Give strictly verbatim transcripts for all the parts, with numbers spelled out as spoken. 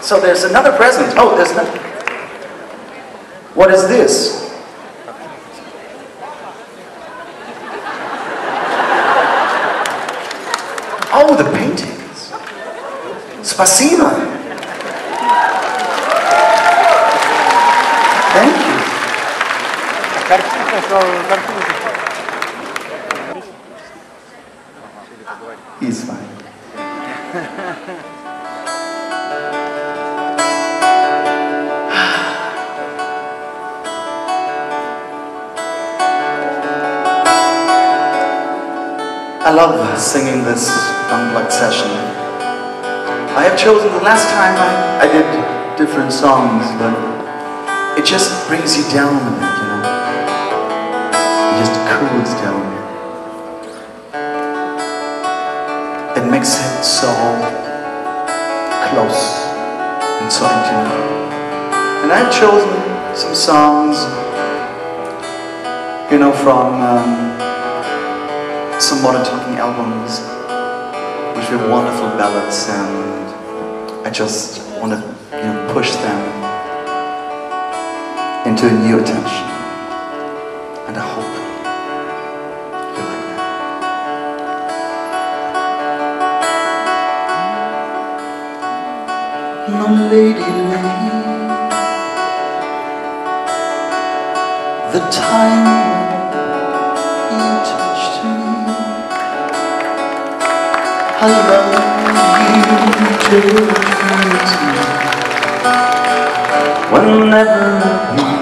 So there's another present. Oh, there's no... What is this? Oh, the paintings. Spasiba. Thank you. He's fine. I love singing this unplugged session. I have chosen the last time I, I did different songs, but it just brings you down a bit, you know. It just cools down. It makes it so close and so intimate. And I've chosen some songs, you know, from um, some modern talking albums, which were wonderful ballads, and I just want to, you know, push them into a new attention, and I hope you like that. My lady lady, the time you touched me, I love you till eternity. Whenever you,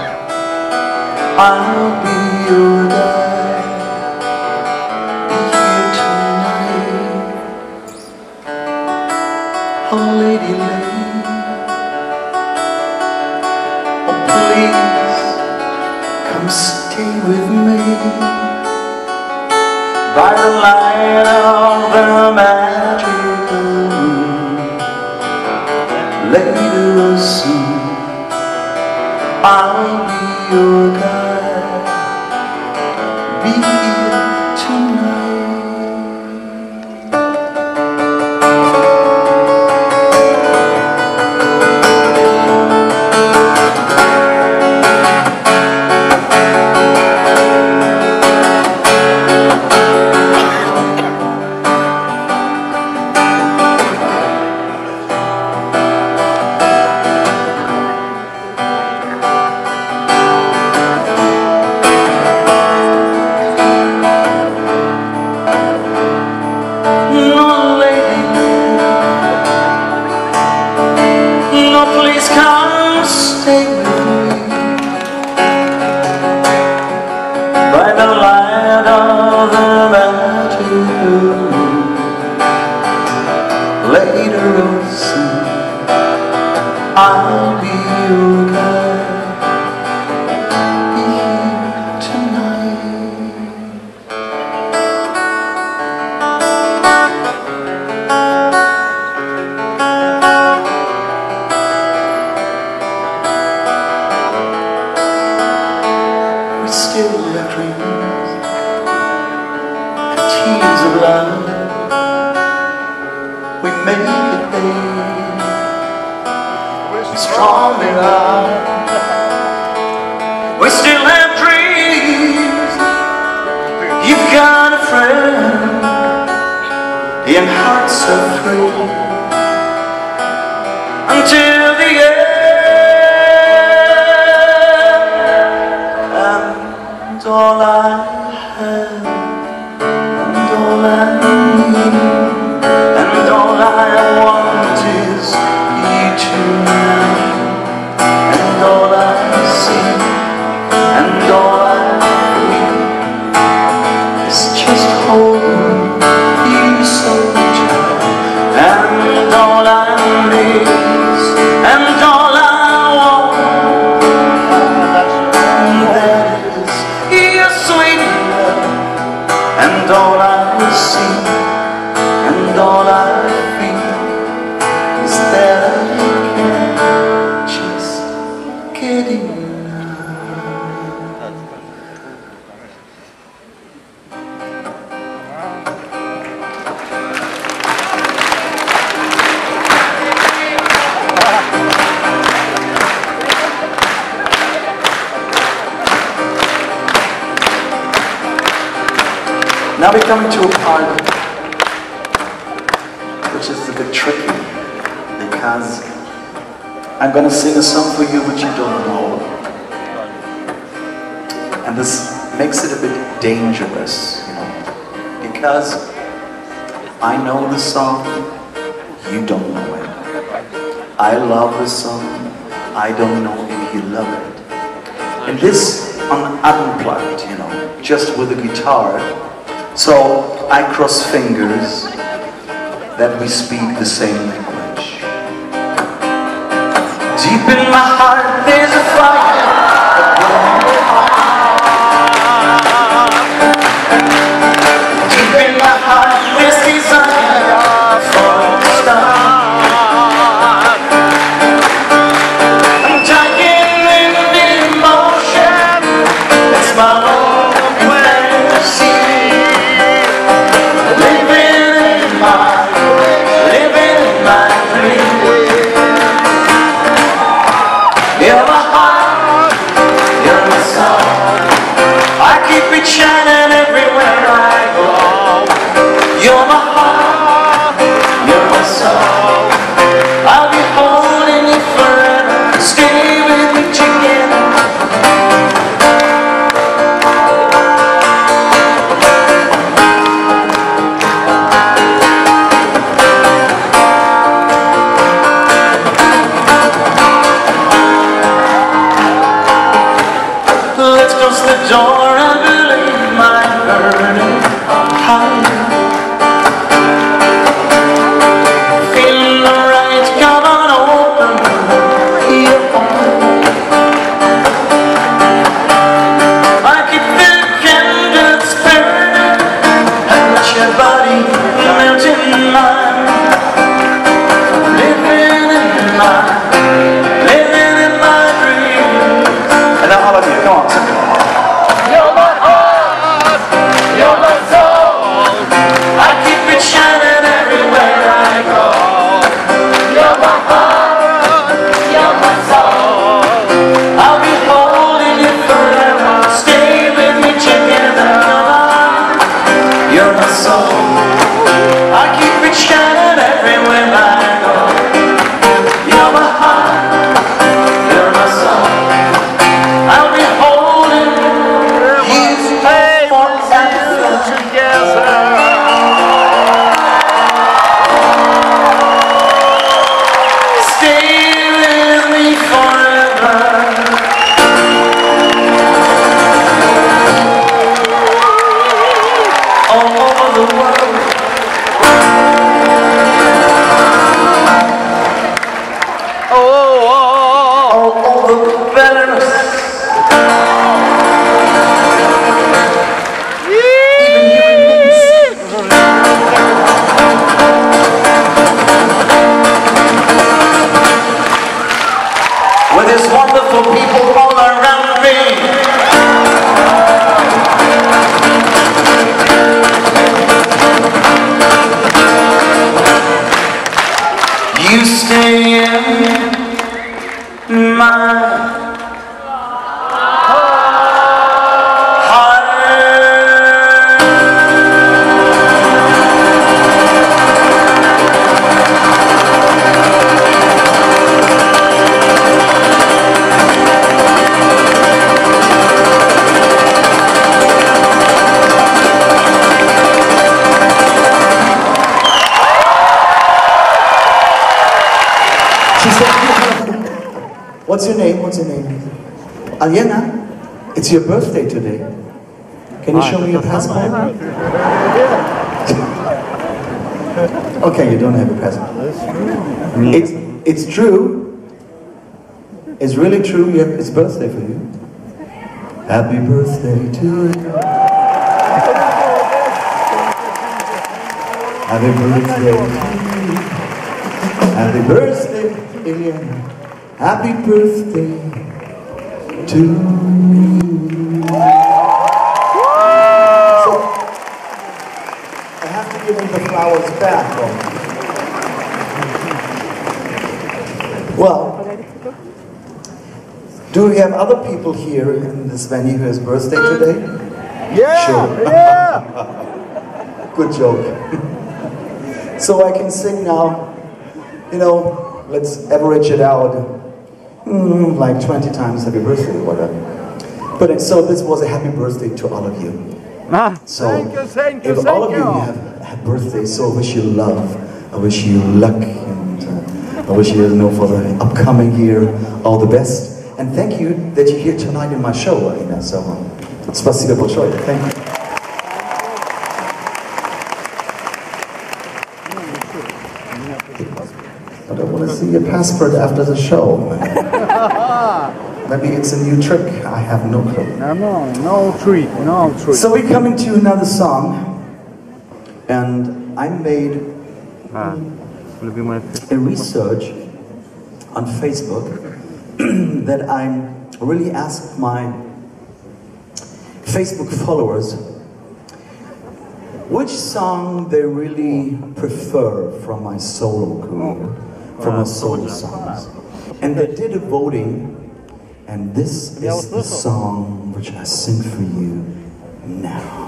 I'll be your guide. Be here tonight, oh lady, lady. Oh please, come stay with me by the light of the magical moon. Later or soon, I'll be your guide. Be here tonight. Now we're coming to a part which is a bit tricky, because I'm gonna sing a song for you which you don't know. And this makes it a bit dangerous, you know, because I know the song, you don't know it. I love the song, I don't know if you love it. And this on unplugged, you know, just with a guitar. So I cross fingers that we speak the same language. Deep in my heart there's a fire. Deep in my heart there's desire for a star. I'm dying in emotion, that's my own fantasy. Living in my, living in my dream. You're my heart, you're my soul. I keep it shining everywhere I go. You're my heart, you're my soul. I'll be holding you forever. Stay with me together. Let's close the door and believe my burning heart. Feeling the right, come on, open your heart. I keep the candles burning and let your body melt in mine. Living in my, living in my dream. And now all of you, come on, sing it. You're my heart, you're my soul. I keep it shining everywhere I go. You're my heart, you're my soul. I'll be holding you forever. Stay with me together. You're my soul. I keep it shining everywhere I go. You're my heart, you're my soul. I'll be holding you forever together. Stay with me forever. All over the world. All over Belarus. Even here in Minsk. With these wonderful people all around me. You stay in my What's your name? What's your name? Aliena, it's your birthday today. Can you show me your passport? Okay, you don't have a passport. It's, it's true. It's really true. You have, it's birthday for you. Happy birthday to you. Happy birthday to you. Happy birthday, Aliena. Happy birthday to you. So, I have to give him the flowers back, though. Well, do we have other people here in this venue who has birthday today? Yeah! Sure. Yeah! Good joke. So I can sing now, you know, let's average it out, mm, like twenty times happy birthday or whatever. But it, so this was a happy birthday to all of you. Ah, so thank you, thank you, if thank all of you, you. have a birthday, so I wish you love, I wish you luck, and uh, I wish you, you know, for the upcoming year all the best. And thank you that you're here tonight in my show, Alina. So, uh, spasibo большое. Thank you. But I want to see your passport after the show. Maybe it's a new trick. I have no clue. No, no, no trick, no trick. So we're coming to another song, and I made Ah, a research on Facebook that I really asked my Facebook followers which song they really prefer from my solo career, from my solo songs. And they did a voting, and this is the song which I sing for you now.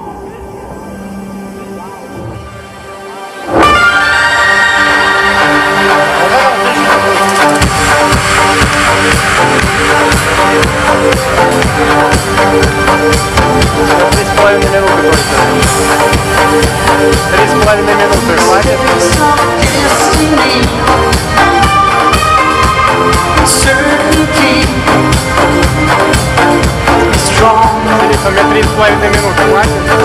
Мне три с половиной минуты хватит?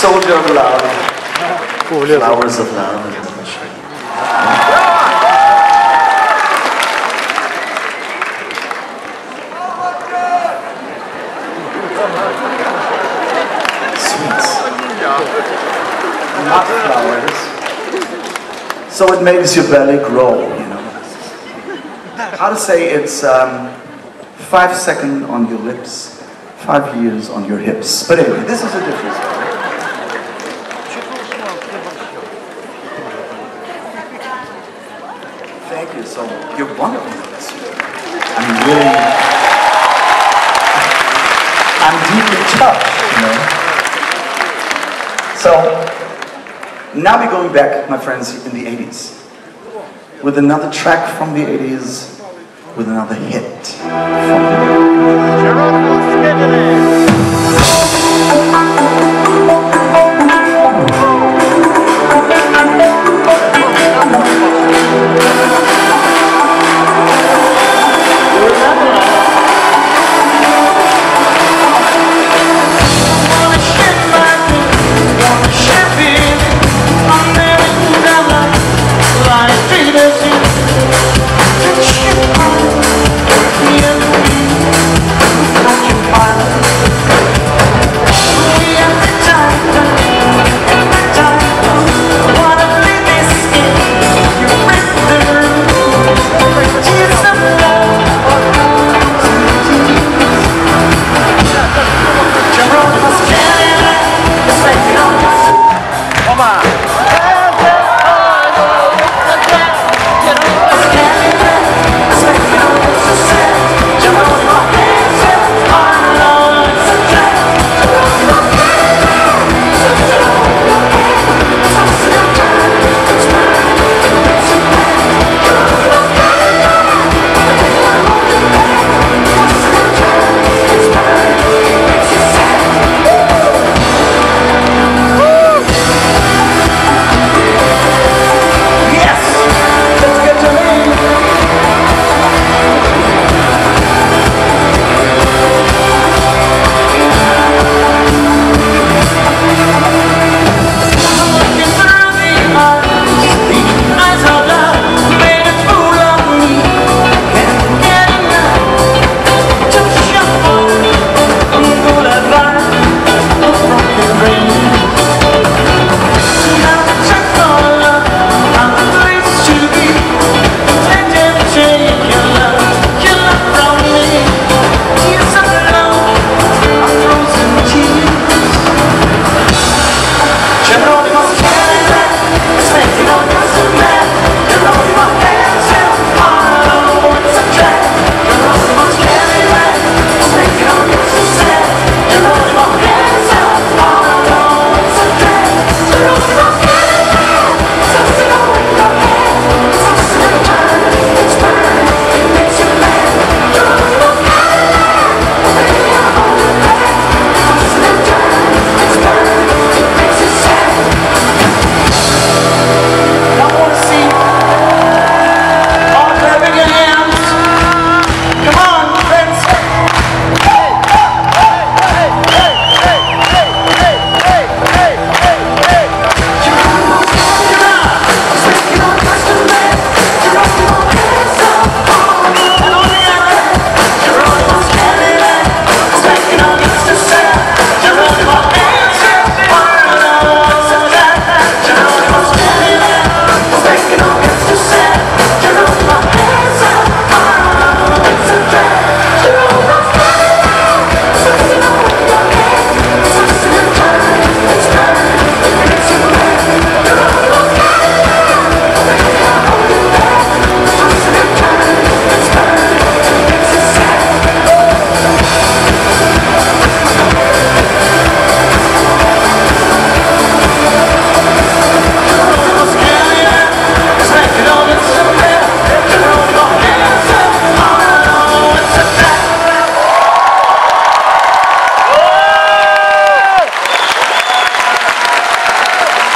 Soldier of Love, Flowers of Love. Sweets, not flowers. So it makes your belly grow, you know. How to say it's um, five seconds on your lips, five years on your hips. But anyway, this is a different story. Thank you so much. You're wonderful this year. I'm really, I'm deeply touched, you know. So, now we're going back, my friends, in the eighties. With another track from the eighties, with another hit from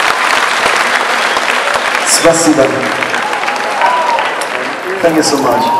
Спасибо. Thank you so much.